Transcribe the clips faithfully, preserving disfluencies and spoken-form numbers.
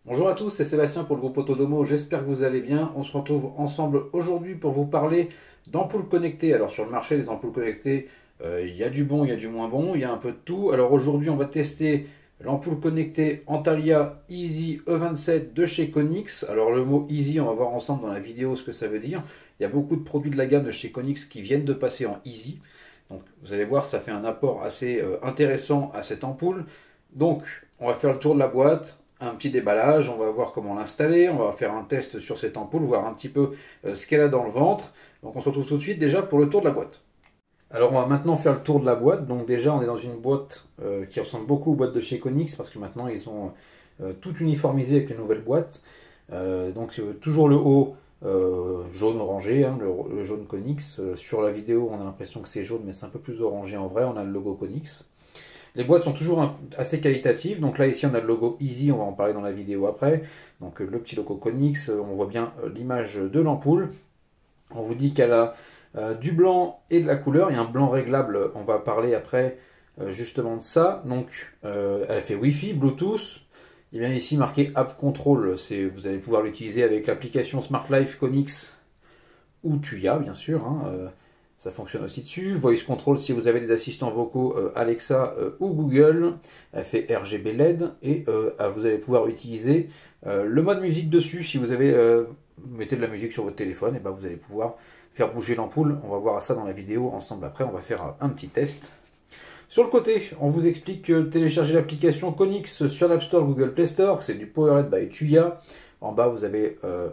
Bonjour à tous, c'est Sébastien pour le groupe Autodomo, j'espère que vous allez bien. On se retrouve ensemble aujourd'hui pour vous parler d'ampoules connectées. Alors sur le marché des ampoules connectées, euh, il y a du bon, il y a du moins bon, il y a un peu de tout. Alors aujourd'hui on va tester l'ampoule connectée Antalya Easy E vingt-sept de chez Konix. Alors le mot Easy, on va voir ensemble dans la vidéo ce que ça veut dire. Il y a beaucoup de produits de la gamme de chez Konix qui viennent de passer en Easy. Donc vous allez voir, ça fait un apport assez euh, intéressant à cette ampoule. Donc on va faire le tour de la boîte, un petit déballage, on va voir comment l'installer, on va faire un test sur cette ampoule, voir un petit peu euh, ce qu'elle a dans le ventre. Donc on se retrouve tout de suite déjà pour le tour de la boîte. Alors on va maintenant faire le tour de la boîte. Donc déjà on est dans une boîte euh, qui ressemble beaucoup aux boîtes de chez Konix parce que maintenant ils ont euh, tout uniformisé avec les nouvelles boîtes. Euh, donc euh, toujours le haut euh, jaune orangé, hein, le, le jaune Konix. Euh, sur la vidéo on a l'impression que c'est jaune mais c'est un peu plus orangé en vrai, on a le logo Konix. Les boîtes sont toujours un, assez qualitatives. Donc là, ici, on a le logo Easy. On va en parler dans la vidéo après. Donc euh, le petit logo Konix. Euh, on voit bien euh, l'image de l'ampoule. On vous dit qu'elle a euh, du blanc et de la couleur. Il y a un blanc réglable. On va parler après euh, justement de ça. Donc, euh, elle fait Wi-Fi, Bluetooth. Il y a bien ici marqué App Control. Vous allez pouvoir l'utiliser avec l'application Smart Life Konix ou Tuya, bien sûr. Hein, euh, Ça fonctionne aussi dessus. Voice Control si vous avez des assistants vocaux euh, Alexa euh, ou Google. Elle fait R G B L E D et euh, vous allez pouvoir utiliser euh, le mode musique dessus. Si vous avez euh, vous mettez de la musique sur votre téléphone, et ben vous allez pouvoir faire bouger l'ampoule. On va voir ça dans la vidéo ensemble après. On va faire un petit test. Sur le côté, on vous explique que télécharger l'application Konix sur l'App Store, Google Play Store. C'est du Powered by Tuya. En bas, vous avez euh,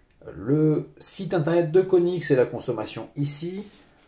le site internet de Konix et la consommation ici.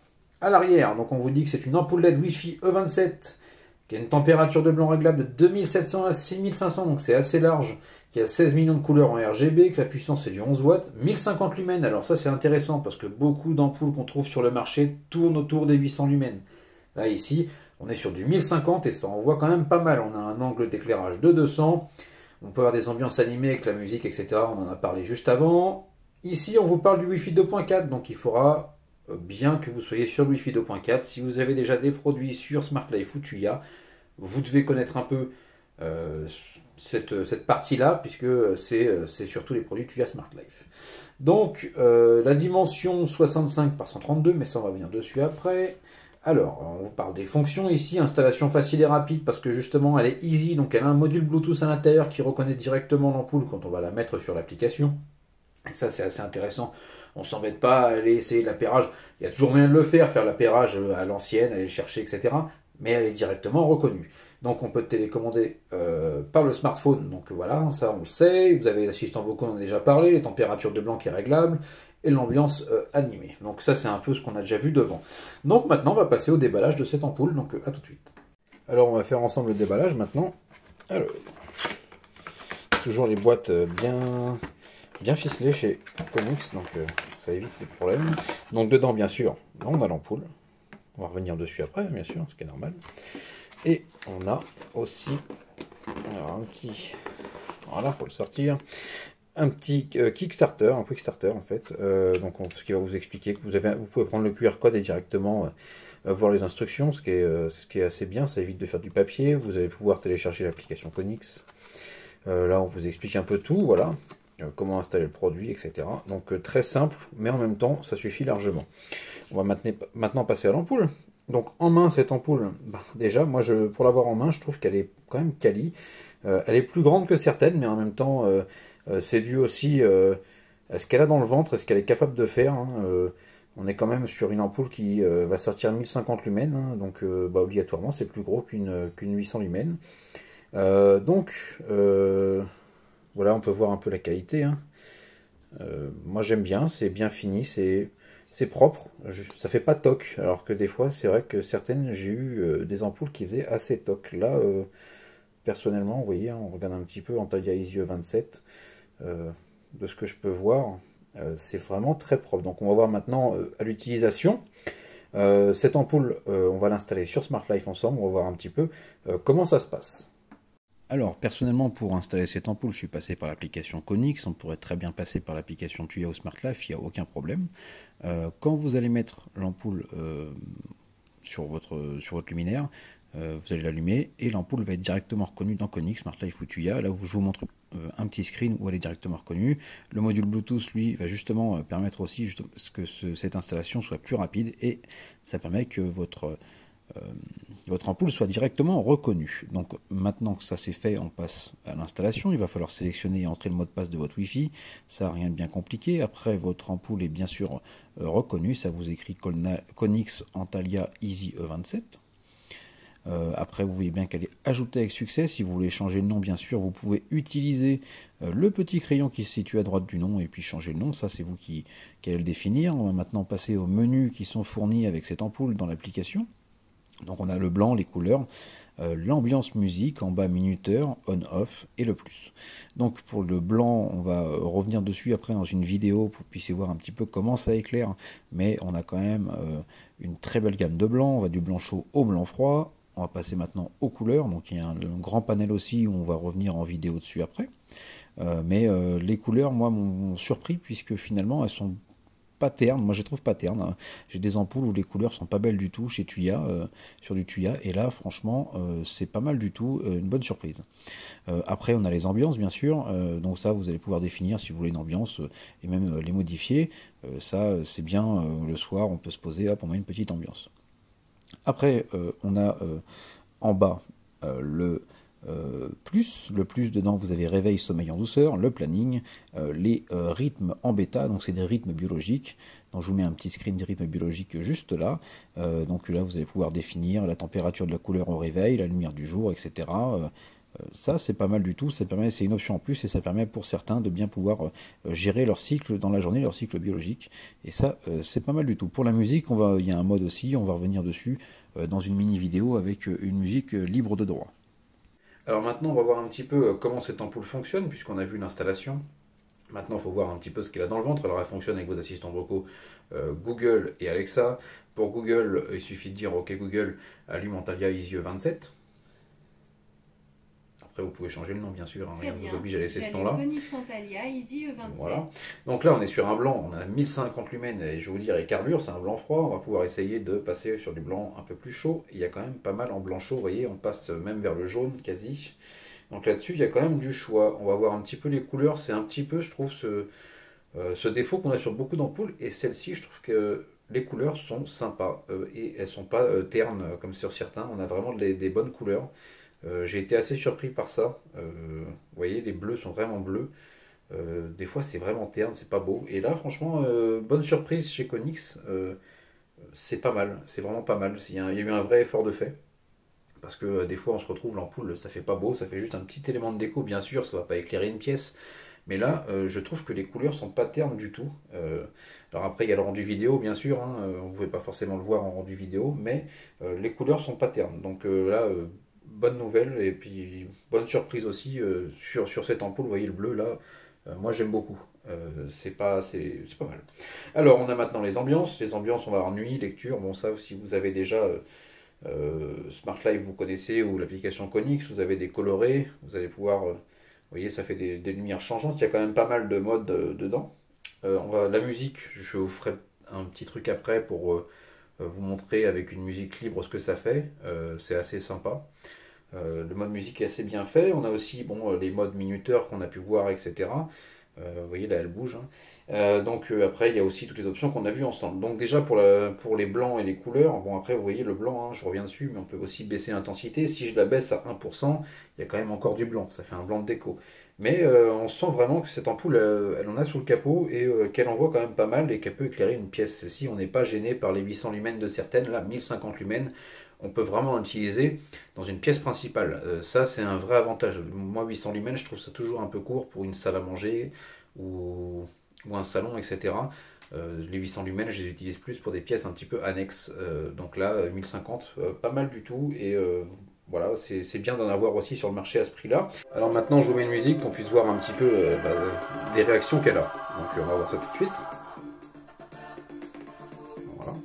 À l'arrière, donc on vous dit que c'est une ampoule L E D Wi-Fi E vingt-sept qui a une température de blanc réglable de deux mille sept cents à six mille cinq cents, donc c'est assez large, qui a seize millions de couleurs en R G B, que la puissance est du onze watts, mille cinquante lumens. Alors ça c'est intéressant parce que beaucoup d'ampoules qu'on trouve sur le marché tournent autour des huit cents lumens. Là ici, on est sur du mille cinquante et ça envoie quand même pas mal. On a un angle d'éclairage de deux cents, on peut avoir des ambiances animées avec la musique, et cetera. On en a parlé juste avant. Ici, on vous parle du Wi-Fi deux point quatre, donc il faudra bien que vous soyez sur le Wi-Fi deux point quatre. Si vous avez déjà des produits sur Smart Life ou Tuya, vous devez connaître un peu euh, cette, cette partie-là, puisque c'est surtout les produits Tuya Smart Life. Donc, euh, la dimension soixante-cinq par cent trente-deux, mais ça on va venir dessus après. Alors, on vous parle des fonctions ici, installation facile et rapide, parce que justement elle est easy, donc elle a un module Bluetooth à l'intérieur qui reconnaît directement l'ampoule quand on va la mettre sur l'application. Et ça c'est assez intéressant. On ne s'embête pas à aller essayer de l'appairage. Il y a toujours moyen de le faire, faire l'appairage à l'ancienne, aller le chercher, et cetera. Mais elle est directement reconnue. Donc on peut télécommander euh, par le smartphone. Donc voilà, ça on le sait. Vous avez l'assistant vocal, on en a déjà parlé, les températures de blanc qui est réglable et l'ambiance euh, animée. Donc ça c'est un peu ce qu'on a déjà vu devant. Donc maintenant on va passer au déballage de cette ampoule. Donc euh, à tout de suite. Alors on va faire ensemble le déballage maintenant. Alors, toujours les boîtes bien... bien ficelé chez Konix, donc euh, ça évite les problèmes. Donc dedans, bien sûr, on a l'ampoule. On va revenir dessus après, bien sûr, ce qui est normal. Et on a aussi alors, un petit... Voilà, faut le sortir. Un petit euh, Kickstarter, un Quickstarter en fait. Euh, donc on, ce qui va vous expliquer que vous, avez, vous pouvez prendre le Q R code et directement euh, voir les instructions, ce qui, est, euh, ce qui est assez bien. Ça évite de faire du papier. Vous allez pouvoir télécharger l'application Konix. Euh, là, on vous explique un peu tout, voilà. Comment installer le produit, et cetera. Donc euh, très simple, mais en même temps, ça suffit largement. On va maintenant, maintenant passer à l'ampoule. Donc en main, cette ampoule, bah, déjà, moi, je, pour l'avoir en main, je trouve qu'elle est quand même quali. Euh, elle est plus grande que certaines, mais en même temps, euh, euh, c'est dû aussi euh, à ce qu'elle a dans le ventre et ce qu'elle est capable de faire. Hein. Euh, on est quand même sur une ampoule qui euh, va sortir mille cinquante lumens, hein, donc euh, bah, obligatoirement, c'est plus gros qu'une qu'une huit cents lumens. Euh, donc... Euh, Voilà, on peut voir un peu la qualité. Hein. Euh, moi j'aime bien, c'est bien fini, c'est propre, juste, ça fait pas toc. Alors que des fois, c'est vrai que certaines, j'ai eu euh, des ampoules qui faisaient assez toc. Là, euh, personnellement, vous voyez, hein, on regarde un petit peu Antalya Easy E vingt-sept. Euh, de ce que je peux voir, euh, c'est vraiment très propre. Donc on va voir maintenant euh, à l'utilisation. Euh, cette ampoule, euh, on va l'installer sur Smart Life ensemble, on va voir un petit peu euh, comment ça se passe. Alors, personnellement, pour installer cette ampoule, je suis passé par l'application Konix. On pourrait très bien passer par l'application Tuya ou Smart Life, il n'y a aucun problème. Euh, quand vous allez mettre l'ampoule euh, sur, votre, sur votre luminaire, euh, vous allez l'allumer et l'ampoule va être directement reconnue dans Konix, Smart Life ou Tuya. Là où je vous montre euh, un petit screen où elle est directement reconnue. Le module Bluetooth, lui, va justement euh, permettre aussi justement, que ce, cette installation soit plus rapide et ça permet que votre, euh, votre ampoule soit directement reconnue. Donc maintenant que ça c'est fait, on passe à l'installation. Il va falloir sélectionner et entrer le mot de passe de votre Wi-Fi. Ça, rien de bien compliqué. Après, votre ampoule est bien sûr euh, reconnue. Ça vous écrit Konix Antalya Easy E vingt-sept. Euh, après, vous voyez bien qu'elle est ajoutée avec succès. Si vous voulez changer le nom, bien sûr, vous pouvez utiliser euh, le petit crayon qui se situe à droite du nom et puis changer le nom. Ça, c'est vous qui, qui allez le définir. On va maintenant passer aux menus qui sont fournis avec cette ampoule dans l'application. Donc on a le blanc, les couleurs, euh, l'ambiance musique, en bas minuteur, on-off et le plus. Donc pour le blanc, on va revenir dessus après dans une vidéo pour que vous puissiez voir un petit peu comment ça éclaire. Mais on a quand même euh, une très belle gamme de blanc. On va du blanc chaud au blanc froid. On va passer maintenant aux couleurs. Donc il y a un, un grand panel aussi où on va revenir en vidéo dessus après. Euh, mais euh, les couleurs, moi, m'ont surpris puisque finalement elles sont pas ternes, moi je les trouve pas ternes. Hein. J'ai des ampoules où les couleurs sont pas belles du tout chez Tuya, euh, sur du Tuya, et là franchement euh, c'est pas mal du tout, euh, une bonne surprise. Euh, après on a les ambiances bien sûr, euh, donc ça vous allez pouvoir définir si vous voulez une ambiance euh, et même euh, les modifier. Euh, ça c'est bien, euh, le soir on peut se poser, hop on met une petite ambiance. Après euh, on a euh, en bas euh, le Euh, plus, le plus dedans vous avez réveil, sommeil en douceur, le planning, euh, les euh, rythmes en bêta, donc c'est des rythmes biologiques, donc je vous mets un petit screen des rythmes biologiques juste là, euh, donc là vous allez pouvoir définir la température de la couleur au réveil, la lumière du jour, et cetera. Euh, ça c'est pas mal du tout, ça permet, c'est une option en plus et ça permet pour certains de bien pouvoir euh, gérer leur cycle dans la journée, leur cycle biologique, et ça euh, c'est pas mal du tout. Pour la musique, on va, il y a un mode aussi, on va revenir dessus euh, dans une mini vidéo avec euh, une musique euh, libre de droit. Alors maintenant, on va voir un petit peu comment cette ampoule fonctionne, puisqu'on a vu l'installation. Maintenant, il faut voir un petit peu ce qu'elle a dans le ventre. Alors, elle fonctionne avec vos assistants vocaux euh, Google et Alexa. Pour Google, il suffit de dire OK Google, allume Antalya Easy E vingt-sept. Après, vous pouvez changer le nom, bien sûr. Hein, rien ne vous oblige à laisser ce nom-là. Voilà. Donc là, on est sur un blanc. On a mille cinquante lumens. Et je vais vous dire, et carbure, c'est un blanc froid. On va pouvoir essayer de passer sur du blanc un peu plus chaud. Il y a quand même pas mal en blanc chaud. Vous voyez, on passe même vers le jaune, quasi. Donc là-dessus, il y a quand même du choix. On va voir un petit peu les couleurs. C'est un petit peu, je trouve, ce, euh, ce défaut qu'on a sur beaucoup d'ampoules. Et celle-ci, je trouve que les couleurs sont sympas. Euh, et elles ne sont pas euh, ternes comme sur certains. On a vraiment des, des bonnes couleurs. Euh, j'ai été assez surpris par ça. Euh, vous voyez, les bleus sont vraiment bleus. Euh, des fois, c'est vraiment terne, c'est pas beau. Et là, franchement, euh, bonne surprise chez Konix. Euh, c'est pas mal, c'est vraiment pas mal. Il y, a, il y a eu un vrai effort de fait. Parce que euh, des fois, on se retrouve, l'ampoule, ça fait pas beau, ça fait juste un petit élément de déco, bien sûr, ça va pas éclairer une pièce. Mais là, euh, je trouve que les couleurs sont pas ternes du tout. Euh, alors après, il y a le rendu vidéo, bien sûr. Hein, euh, on ne pouvait pas forcément le voir en rendu vidéo, mais euh, les couleurs sont pas ternes. Donc euh, là. Euh, bonne nouvelle et puis bonne surprise aussi euh, sur, sur cette ampoule, vous voyez le bleu là, euh, moi j'aime beaucoup, euh, c'est pas, c'est, c'est pas mal. Alors on a maintenant les ambiances, les ambiances on va avoir nuit, lecture, bon ça si vous avez déjà euh, euh, Smart Live vous connaissez ou l'application Konix, vous avez des colorés, vous allez pouvoir, euh, vous voyez ça fait des, des lumières changeantes, il y a quand même pas mal de modes euh, dedans. Euh, on va, la musique, je vous ferai un petit truc après pour euh, vous montrer avec une musique libre ce que ça fait, euh, c'est assez sympa. Euh, le mode musique est assez bien fait. On a aussi bon, les modes minuteurs qu'on a pu voir, et cetera. Euh, vous voyez là, elle bouge. Hein. Euh, donc euh, après, il y a aussi toutes les options qu'on a vues ensemble. Donc déjà pour, la, pour les blancs et les couleurs, bon après vous voyez le blanc, hein, je reviens dessus, mais on peut aussi baisser l'intensité. Si je la baisse à un pour cent, il y a quand même encore du blanc. Ça fait un blanc de déco. Mais euh, on sent vraiment que cette ampoule, euh, elle en a sous le capot et euh, qu'elle envoie quand même pas mal et qu'elle peut éclairer une pièce. Si on n'est pas gêné par les huit cents lumens de certaines, là mille cinquante lumens, on peut vraiment l'utiliser dans une pièce principale. Euh, ça, c'est un vrai avantage. Moi, huit cents lumens, je trouve ça toujours un peu court pour une salle à manger ou, ou un salon, et cetera. Euh, les huit cents lumens, je les utilise plus pour des pièces un petit peu annexes. Euh, donc là, mille cinquante, euh, pas mal du tout. Et euh, voilà, c'est bien d'en avoir aussi sur le marché à ce prix-là. Alors maintenant, je vous mets une musique pour qu'on puisse voir un petit peu euh, bah, les réactions qu'elle a. Donc on va voir ça tout de suite. Voilà.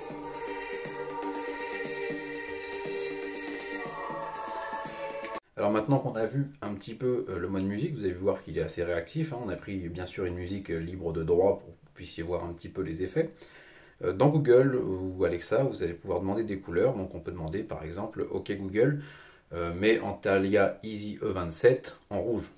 Alors Alors maintenant qu'on a vu un petit peu le mode musique, vous allez voir qu'il est assez réactif. Hein. On a pris bien sûr une musique libre de droit pour que vous puissiez voir un petit peu les effets. Dans Google ou Alexa, vous allez pouvoir demander des couleurs. Donc on peut demander par exemple OK Google, euh, mets Antalya Easy E vingt-sept en rouge.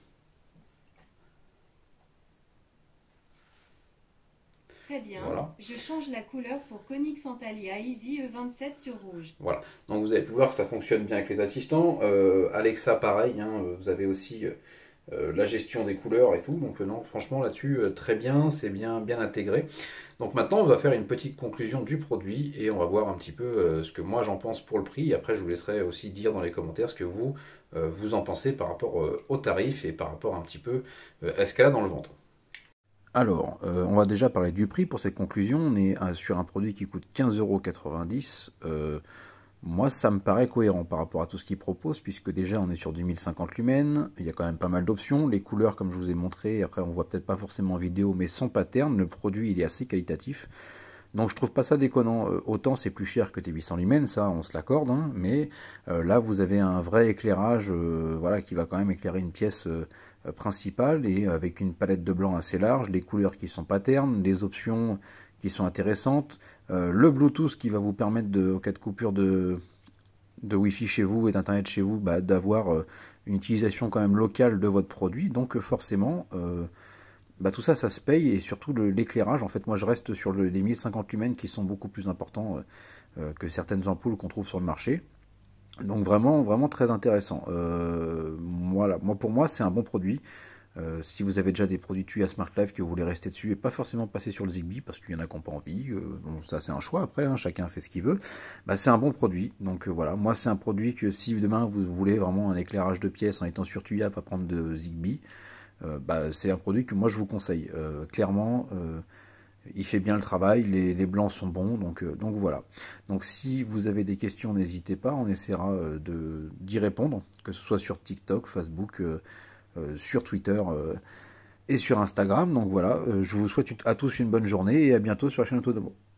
Très bien. Voilà. Je change la couleur pour Konix Antalya Easy E vingt-sept sur rouge. Voilà. Donc vous avez pu voir que ça fonctionne bien avec les assistants. Euh, Alexa, pareil. Hein, vous avez aussi euh, la gestion des couleurs et tout. Donc euh, non, franchement là-dessus, euh, très bien. C'est bien, bien intégré. Donc maintenant, on va faire une petite conclusion du produit et on va voir un petit peu euh, ce que moi j'en pense pour le prix. Et après, je vous laisserai aussi dire dans les commentaires ce que vous, euh, vous en pensez par rapport euh, au tarif et par rapport un petit peu euh, à ce qu'elle a dans le ventre. Alors, euh, on va déjà parler du prix pour cette conclusion. On est euh, sur un produit qui coûte quinze euros quatre-vingt-dix. Euh, moi, ça me paraît cohérent par rapport à tout ce qu'il propose, puisque déjà on est sur du mille cinquante lumens. Il y a quand même pas mal d'options. Les couleurs, comme je vous ai montré, après on voit peut-être pas forcément en vidéo, mais sans pattern. Le produit, il est assez qualitatif. Donc je trouve pas ça déconnant. Euh, autant c'est plus cher que tes huit cents lumens, ça on se l'accorde, hein, mais euh, là vous avez un vrai éclairage, euh, voilà, qui va quand même éclairer une pièce euh, principale et avec une palette de blanc assez large, les couleurs qui sont patterns, des options qui sont intéressantes, euh, le Bluetooth qui va vous permettre de, en cas de coupure de, de Wi-Fi chez vous et d'internet chez vous, bah, d'avoir euh, une utilisation quand même locale de votre produit. Donc euh, forcément euh, bah, tout ça, ça se paye, et surtout l'éclairage. En fait, moi, je reste sur le, les mille cinquante lumens qui sont beaucoup plus importants euh, que certaines ampoules qu'on trouve sur le marché. Donc vraiment, vraiment très intéressant. Euh, voilà, moi, pour moi, c'est un bon produit. Euh, si vous avez déjà des produits tuyaux à Smart Life, que vous voulez rester dessus et pas forcément passer sur le Zigbee, parce qu'il y en a qui n'ont pas envie, euh, bon, ça c'est un choix après, hein, chacun fait ce qu'il veut, bah, c'est un bon produit. Donc euh, voilà, moi c'est un produit que si demain vous voulez vraiment un éclairage de pièces en étant sur tuyau, pas prendre de Zigbee, Euh, bah, c'est un produit que moi je vous conseille. Euh, clairement, euh, il fait bien le travail, les, les blancs sont bons, donc, euh, donc voilà. Donc si vous avez des questions, n'hésitez pas, on essaiera euh, de, d'y répondre, que ce soit sur TikTok, Facebook, euh, euh, sur Twitter euh, et sur Instagram. Donc voilà, euh, je vous souhaite à tous une bonne journée et à bientôt sur la chaîne Autodomo.